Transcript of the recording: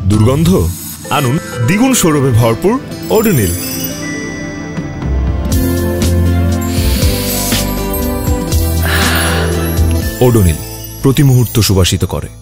দুর্গন্ধ? আনুন দ্বিগুণ সৌরভে ভরপুর ওডোনিল। ওডোনিল প্রতি মুহূর্ত সুবাসিত করে।